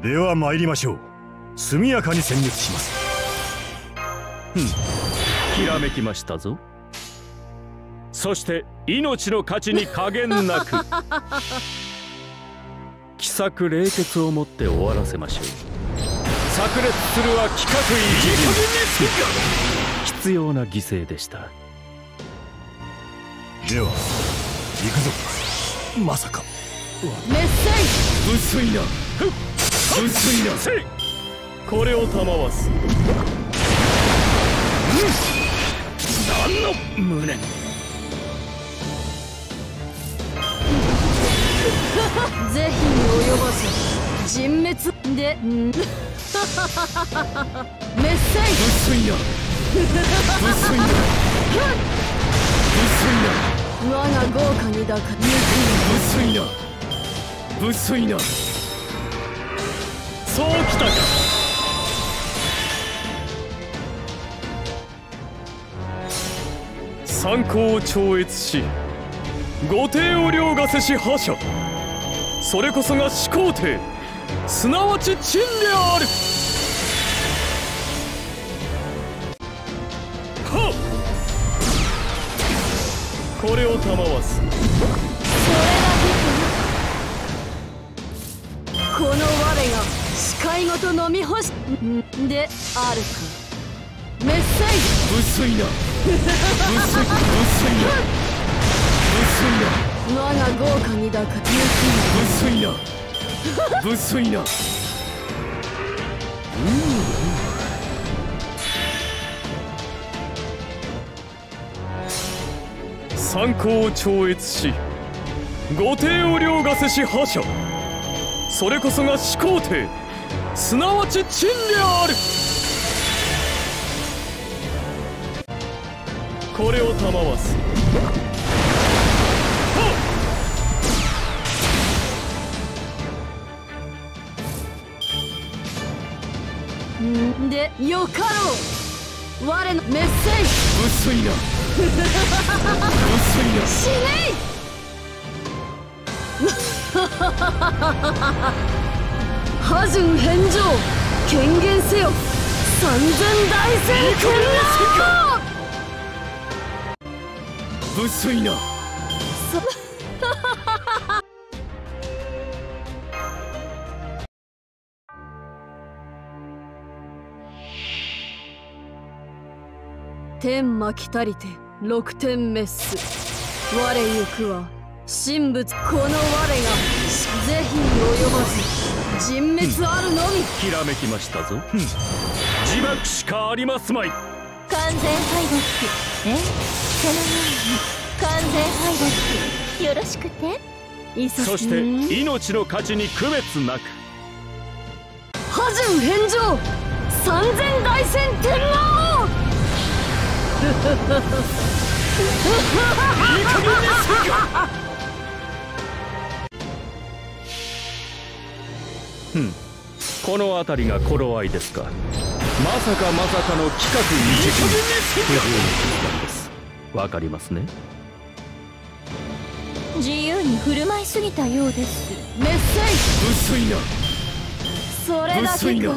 では参りましょう。速やかに戦慄します。 ひらめきましたぞ。そして命の価値に加減なく奇策冷血をもって終わらせましょう。炸裂するは規格維持必要な犠牲でした。 では行くぞ。まさかメッセ無粋な無粋なこれを賜す。何の胸是非に及ばず人滅でメッセ無粋な無粋な我が豪華に抱か無粋な無粋なそうきたか。参考を超越し御帝を凌駕せし覇者、それこそが始皇帝、すなわち陳である。はっ、これを賜す。 それだけか。この我が視界ごと飲み干しであるか。メッセ無粋な無粋な我が豪華に抱か無粋な無粋な参考を超越し御帝を凌駕せし覇者、それこそが始皇帝、すなわち陳である。これを賜す。 でよかろう。我のメッセージ無粋な無粋な死ねい破順返上権限せよ三千大戦天皇。 無粋な天魔来たりて六天滅す。我ゆくは神仏、この我が是非に及ばず人滅あるのみ。 ひらめきましたぞ。自爆しかありますまい。 完全敗北。そのように完全敗北よろしくて。 そして命の価値に区別なく破順返上三千大戦天皇。 いい加減にせよ。この辺りが頃合いですか。まさかの規格維持不法の決断です。わかりますね。 自由に振る舞いすぎたようです。 メッセー無粋なジそれだけか。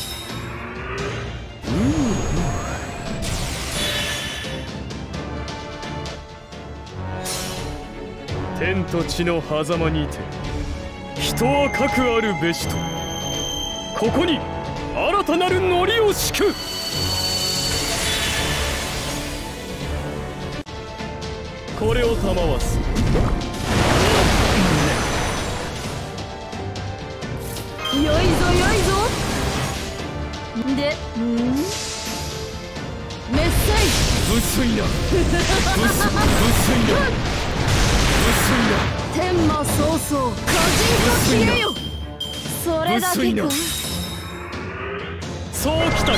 天と地の狭間にて人はかくあるべしと、ここに新たなるノリを敷く。これを賜す。 よいぞよいぞ。でメッセージ無粋な無粋な天魔早々歌人と消えよ。それだけか。 そうきたか。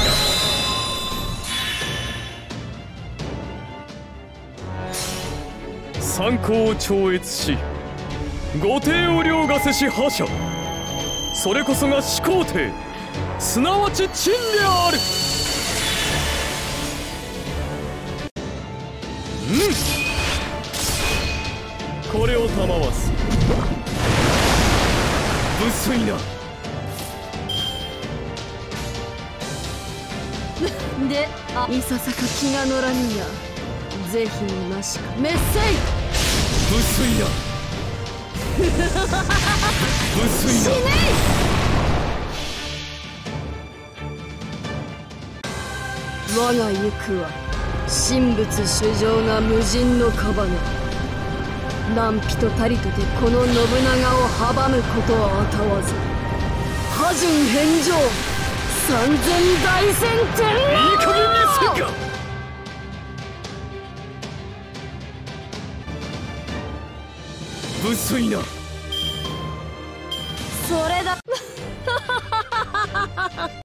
参考を超越し御帝を凌駕せし覇者、それこそが始皇帝、すなわち陳である。これを賜す。無粋なでいささか気が乗らぬや是非もなしかメッセイ無粋な無粋な我が行くは神仏主情な無人の屍何人たりとてこの信長を阻むことはあたわず破順返上三千大戦天いい加減にせんか。無粋なそれだ